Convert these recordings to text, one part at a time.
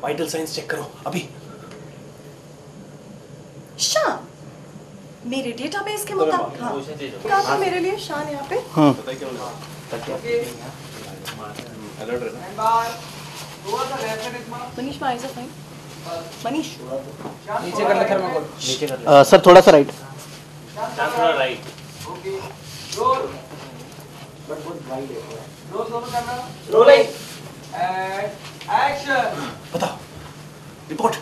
Vital science check करो अभी। शान, मेरे डेटाबेस के मुताबिक हाँ, काफी मेरे लिए शान यहाँ पे। Manish my is fine. Manish नीचे कर ले थर्माकोल, नीचे कर सर थोड़ा सा राइट। थोड़ा राइट। ओके रोल, बट बहुत वाइड है। रोल दोनों करना, रोलिंग एंड एक्शन। बताओ रिपोर्ट।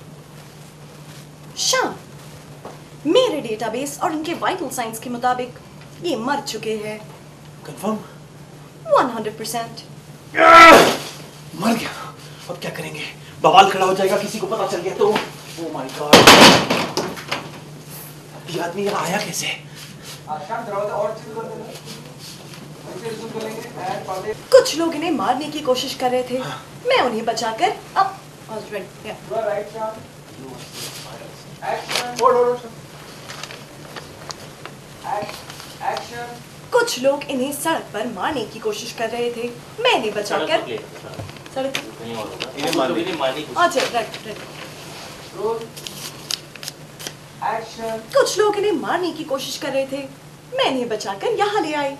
शान, मेरे डेटाबेस और इनके वाइटल साइंस के मुताबिक ये मर चुके हैं। कंफर्म? 100%। मर गया। अब क्या करेंगे? बवाल खड़ा हो जाएगा, किसी को पता चल गया तो। ओह माय गॉड, ये आदमी यहाँ आया कैसे? शान दरवाजा और चीज कर देना, ऐसे रिज्यूम कर लेंगे एंड पहले कुछ लोग इन्हें मारने की कोशिश कर रहे थे। मैं उन्हें बचाकर अब ऑलराइट या राइट शान एक्शन। Hold action. कुछ लोग इन्हें सड़क पर मारने की कोशिश कर रहे थे। मैं इन्हें बचाकर सड़क अच्छा राइट। Roll action. कुछ लोग इन्हें मारने की कोशिश कर रहे थे। मैं इन्हें बचाकर यहाँ ले आई।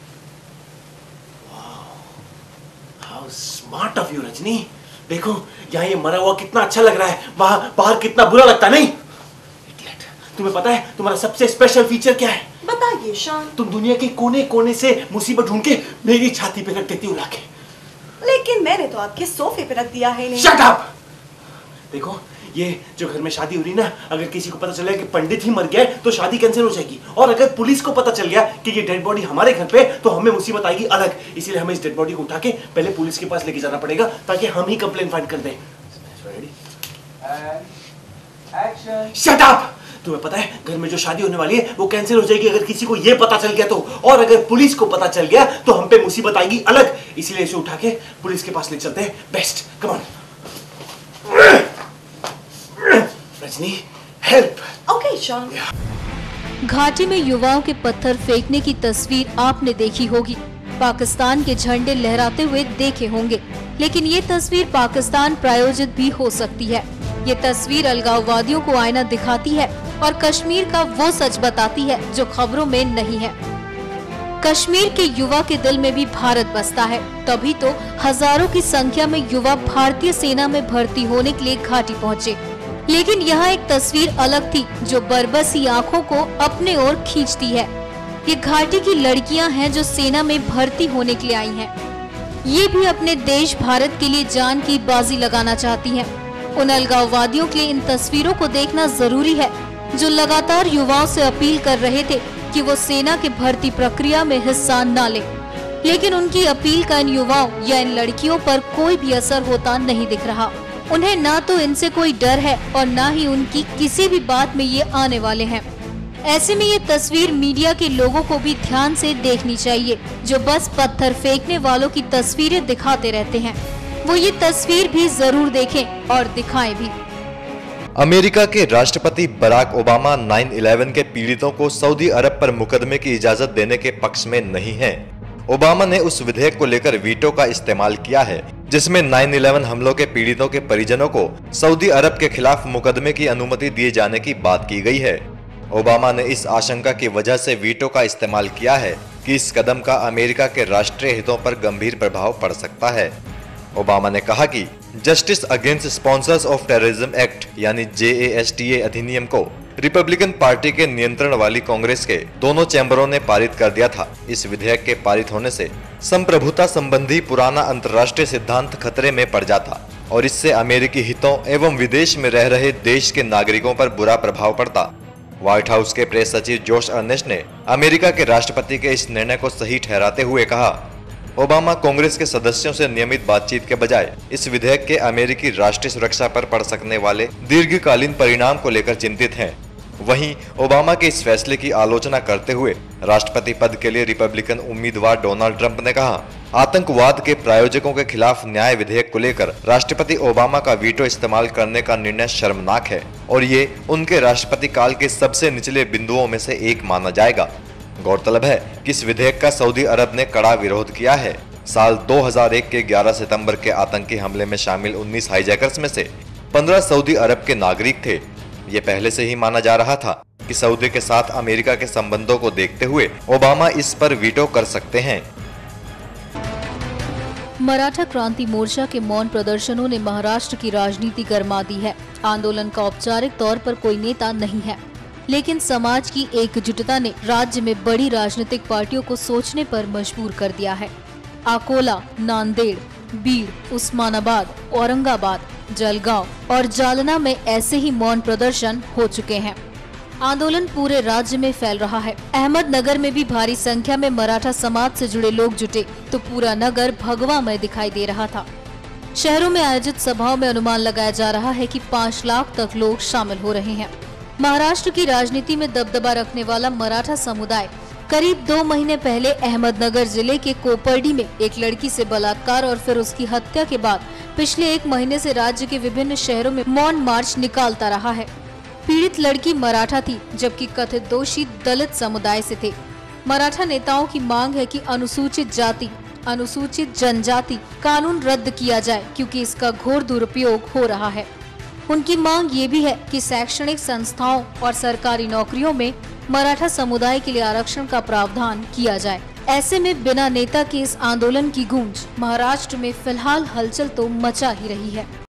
How smart of you Rajni. देखो यहाँ ये मरा हुआ कितना अच्छा लग रहा है, वहां बाहर कितना बुरा लगता नहीं? Idiot. तुम्हें पता है तुम्हारा सबसे स्पेशल फीचर क्या है? बताइए शान। तुम दुनिया के कोने कोने से मुसीबत ढूंढ के मेरी छाती पे रख देती हो लाके। लेकिन मैंने तो आपके सोफे पे रख दिया है इन्हें। Shut up! देखो ये जो घर में शादी हो रही ना, अगर किसी को पता चला कि पंडित ही मर गया है तो शादी कैंसिल हो जाएगी, और अगर पुलिस को पता चल गया कि ये डेड बॉडी हमारे घर पे तो हमें मुसीबत आएगी अलग। इसीलिए हमें इस डेड बॉडी को उठा के पहले पुलिस के पास लेके जाना पड़ेगा ताकि हम ही कंप्लेंट फाइल कर दें। एक्शन। Shut up! तुम्हें पता है घर में जो शादी होने वाली है वो कैंसिल हो जाएगी अगर किसी को ये पता चल गया तो, और अगर पुलिस को पता चल गया तो हम पे मुसीबत आएगी अलग। इसीलिए इसे उठा के पुलिस के पास ले चलते हैं। Best, come on Rajni, help. Okay Shaan. घाटी में युवाओं के पत्थर फेंकने की तस्वीर आपने देखी होगी, पाकिस्तान के झंडे लहराते हुए देखे होंगे, लेकिन ये तस्वीर पाकिस्तान प्रायोजित भी हो सकती है। ये तस्वीर अलगाववादियों को आईना दिखाती है और कश्मीर का वो सच बताती है जो खबरों में नहीं है। कश्मीर के युवा के दिल में भी भारत बसता है, तभी तो हजारों की संख्या में युवा भारतीय सेना में भर्ती होने के लिए घाटी पहुँचे। लेकिन यहाँ एक तस्वीर अलग थी जो बरबसी आंखों को अपने ओर खींचती है। ये घाटी की लड़कियां हैं जो सेना में भर्ती होने के लिए आई हैं। ये भी अपने देश भारत के लिए जान की बाजी लगाना चाहती हैं। उन अलगाववादियों के लिए इन तस्वीरों को देखना जरूरी है जो लगातार युवाओं से अपील कर रहे थे कि वो सेना के भर्ती प्रक्रिया में हिस्सा न ले, लेकिन उनकी अपील का इन युवाओं या इन लड़कियों पर कोई भी असर होता नहीं दिख रहा। उन्हें ना तो इनसे कोई डर है और ना ही उनकी किसी भी बात में ये आने वाले हैं। ऐसे में ये तस्वीर मीडिया के लोगों को भी ध्यान से देखनी चाहिए, जो बस पत्थर फेंकने वालों की तस्वीरें दिखाते रहते हैं। वो ये तस्वीर भी जरूर देखें और दिखाएं भी। अमेरिका के राष्ट्रपति बराक ओबामा 9/11 के पीड़ितों को सऊदी अरब पर मुकदमे की इजाजत देने के पक्ष में नहीं हैं। ओबामा ने उस विधेयक को लेकर वीटो का इस्तेमाल किया है जिसमें 9/11 हमलों के पीड़ितों के परिजनों को सऊदी अरब के खिलाफ मुकदमे की अनुमति दिए जाने की बात की गई है। ओबामा ने इस आशंका की वजह से वीटो का इस्तेमाल किया है कि इस कदम का अमेरिका के राष्ट्रीय हितों पर गंभीर प्रभाव पड़ सकता है। ओबामा ने कहा कि justice against sponsors of terrorism act यानी JASTA अधिनियम को रिपब्लिकन पार्टी के नियंत्रण वाली कांग्रेस के दोनों चैम्बरों ने पारित कर दिया था। इस विधेयक के पारित होने से संप्रभुता संबंधी पुराना अंतर्राष्ट्रीय सिद्धांत खतरे में पड़ जाता और इससे अमेरिकी हितों एवं विदेश में रह रहे देश के नागरिकों पर बुरा प्रभाव पड़ता। व्हाइट हाउस के प्रेस सचिव जोश अर्नेस्ट ने अमेरिका के राष्ट्रपति के इस निर्णय को सही ठहराते हुए कहा, ओबामा कांग्रेस के सदस्यों से नियमित बातचीत के बजाय इस विधेयक के अमेरिकी राष्ट्रीय सुरक्षा पर पड़ सकने वाले दीर्घकालीन परिणाम को लेकर चिंतित हैं। वहीं ओबामा के इस फैसले की आलोचना करते हुए राष्ट्रपति पद के लिए रिपब्लिकन उम्मीदवार डोनाल्ड ट्रंप ने कहा, आतंकवाद के प्रायोजकों के खिलाफ न्याय विधेयक को लेकर राष्ट्रपति ओबामा का वीटो इस्तेमाल करने का निर्णय शर्मनाक है और ये उनके राष्ट्रपति काल के सबसे निचले बिंदुओं में से एक माना जाएगा। गौरतलब है कि इस विधेयक का सऊदी अरब ने कड़ा विरोध किया है। साल 2001 के 11 सितंबर के आतंकी हमले में शामिल 19 हाईजैकर्स में से 15 सऊदी अरब के नागरिक थे। ये पहले से ही माना जा रहा था कि सऊदी के साथ अमेरिका के संबंधों को देखते हुए ओबामा इस पर वीटो कर सकते हैं। मराठा क्रांति मोर्चा के मौन प्रदर्शनों ने महाराष्ट्र की राजनीति गरमा दी है। आंदोलन का औपचारिक तौर पर कोई नेता नहीं है, लेकिन समाज की एकजुटता ने राज्य में बड़ी राजनीतिक पार्टियों को सोचने पर मजबूर कर दिया है। अकोला, नांदेड़, बीड़, उस्मानाबाद, औरंगाबाद, जलगांव और जालना में ऐसे ही मौन प्रदर्शन हो चुके हैं। आंदोलन पूरे राज्य में फैल रहा है। अहमदनगर में भी भारी संख्या में मराठा समाज से जुड़े लोग जुटे तो पूरा नगर भगवामय दिखाई दे रहा था। शहरों में आयोजित सभाओं में अनुमान लगाया जा रहा है कि 5 लाख तक लोग शामिल हो रहे हैं। महाराष्ट्र की राजनीति में दबदबा रखने वाला मराठा समुदाय करीब 2 महीने पहले अहमदनगर जिले के कोपर्डी में एक लड़की से बलात्कार और फिर उसकी हत्या के बाद पिछले 1 महीने से राज्य के विभिन्न शहरों में मौन मार्च निकालता रहा है। पीड़ित लड़की मराठा थी, जबकि कथित दोषी दलित समुदाय से थे। मराठा नेताओं की मांग है कि अनुसूचित जाति, अनुसूचित जनजाति कानून रद्द किया जाए, क्योंकि इसका घोर दुरुपयोग हो रहा है। उनकी मांग ये भी है कि शैक्षणिक संस्थाओं और सरकारी नौकरियों में मराठा समुदाय के लिए आरक्षण का प्रावधान किया जाए। ऐसे में बिना नेता के इस आंदोलन की गूंज महाराष्ट्र में फिलहाल हलचल तो मचा ही रही है।